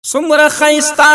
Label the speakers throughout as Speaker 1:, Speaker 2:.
Speaker 1: सुमर खैस्ता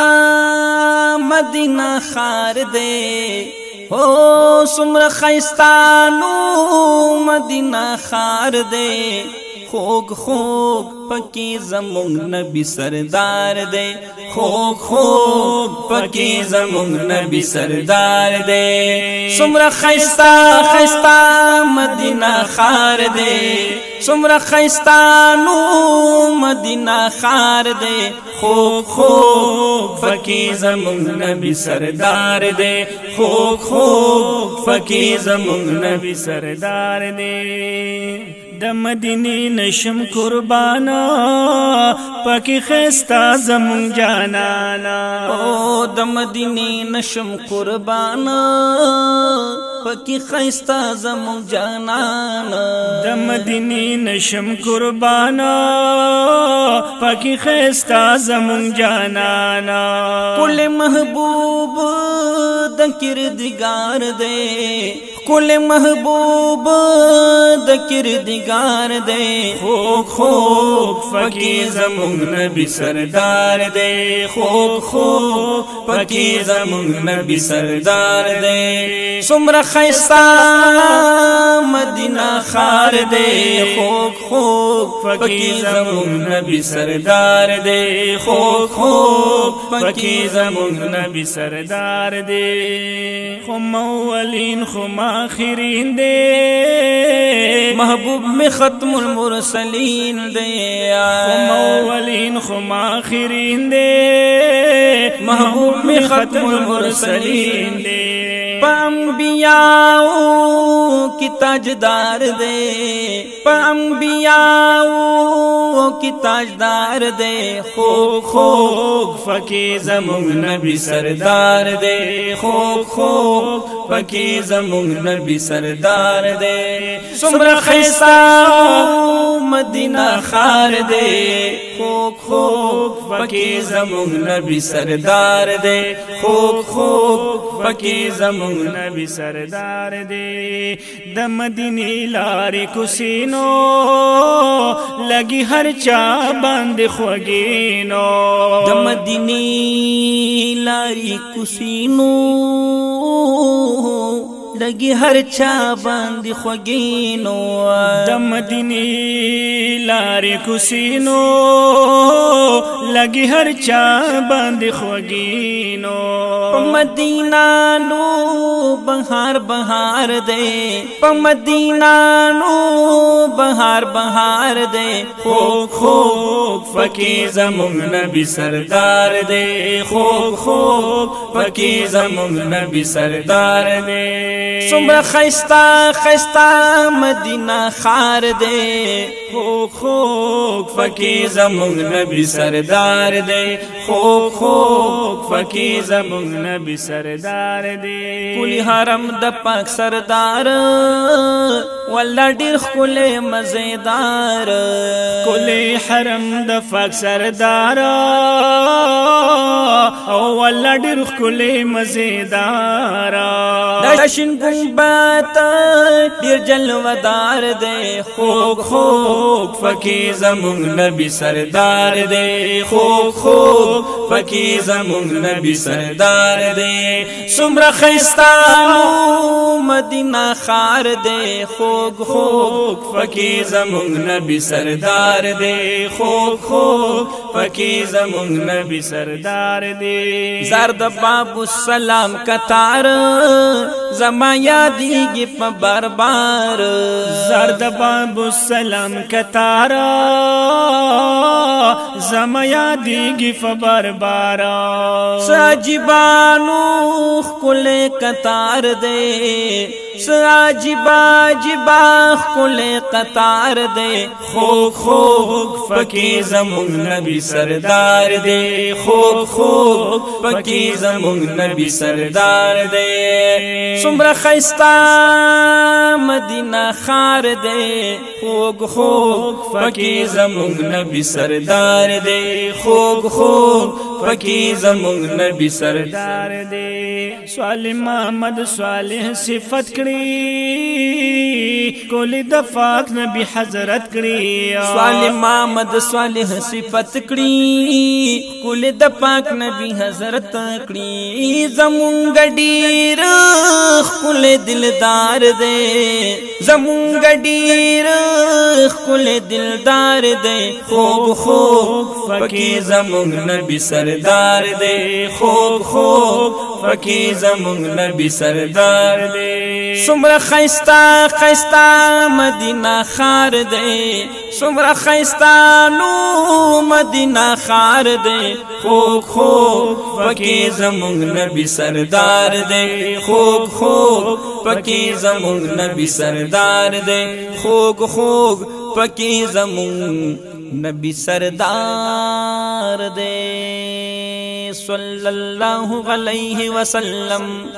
Speaker 1: मदीना खार दे हो सुमर खैस्ता नो मदीना खार दे खोग खोग पकी जमुंग नबी सरदार दे खोग खोग पकी जमुंग नबी सरदार दे सुमर खैस्ता खैस्ता मदीना खार दे सुमर खैस्ता नो मदीना खार दे खोग खोग पकी जमुंग नबी सरदार दे खोग खोग पकी जमुंग नबी सरदार दे द मदीने नशम कुर्बाना पकी खैस्ता जमुंग जानाना ओ द मदीने नशम कुर्बाना पकी खैस्ता जमुंग जानाना द मदीने नशम कुर्बाना पकी खैस्ता जमुंग जानाना कुल महबूब द किरदिगार दे कुल महबूब द किरदिगार दे खोग खोग पकी जमुंग नबी सरदार दे खोग खोग पकी जमुंग नबी सरदार दे सुमर खैस्ता मदीना खार दे खोग खोग पकी जमुंग नबी सरदार दे खोग खोग पकी जमुंग नबी सरदार दे खुम अव्वलीन खुम आखिरीन दे महबूब में खत्मुल मुरसलीन दे खुम अव्वलीन खुम आखिरीन दे महबूब में खत्मुल मुरसलीन दे अंबियाओ की ताजदार दे अंबियाओ की ताजदार दे खोग खोग पकी जमुंग नबी सरदार दे खोग खोग पकी जमुंग नबी सरदार दे सुमर खैस्ता मदीना खार दे खोग खोग पकी जमुंग नबी सरदार दे खोग खोग पकी जमुंग नबी सरदार दे द मदीने लारे कुसीनो लगी हर चा बंद ख्वगीनो द मदीने लारी कुसीनो लगी हर चा बंद ख्वगीनो द मदीने लारे कुसीनो लगी हर चा बंद ख्वगीनो मदीना नो बहार बहार दे मदीना नो बहार बहार दे खोग खोग पकी जमुंग नबी सरदार दे खोग खोग पकी जमुंग नबी सरदार दे सुमर खैस्ता खैस्ता मदीना खार दे खोग खोग पकी जमुंग नबी सरदार दे खोग खोग पकी जमुंग नबी सरदार दे कुली हरम द पाक सरदार वल्ला डिर खुले मजेदार कुली हरम द पाक सरदार वल्ला डिर खुले मजेदार दर्शन गुंबत डिर जलवदार दे खोग खोग पकी जमुंग नबी सरदार दे खोग खोग पकी जमुंग नबी सरदार दे सुमर खैस्ता मदीना खार दे खोग खोग पकी जमुंग नबी सरदार दे खोग खोग पकी जमुंग नबी सरदार दे जर्द बाबू सलाम कतार जमा यादीगी प बार बार जर्द बाबू सलाम कतार जमा यादीगी प बार बार साजिबानू कुले कतार दे साजिबा जिबा कुले कतार दे खोग खोग पकी जमुंग नबी सरदार दे खोग खोग पकी जमुंग नबी सरदार दे सुमर खैस्ता मदीना खार दे खोग खोग पकी जमुंग नबी सरदार दे खोग खोग पकी जमुंग नबी सरदार दे स्वालिह मोहम्मद स्वालिह सिफत करी کول د پاک نبی حضرت کړي
Speaker 2: صالح محمد صالح صفت کړي کول د پاک نبی حضرت کړي زمونږ ډیر کول دلدار دے زمونږ ډیر کول دلدار دے خوب خوب پکې زمونږ نبی سردار دے خوب خوب پکې زمونږ نبی سردار دے سمرا خیستا خیستا مدینہ خار دے سمرا خیستا نو مدینہ خار دے خوب خوب پکې زمونږ نبی سردار دے خوب خوب پکې زمونږ نبی سردار دے خوب خوب پکې زمونږ نبی سردار دے صلی اللہ علیہ وسلم.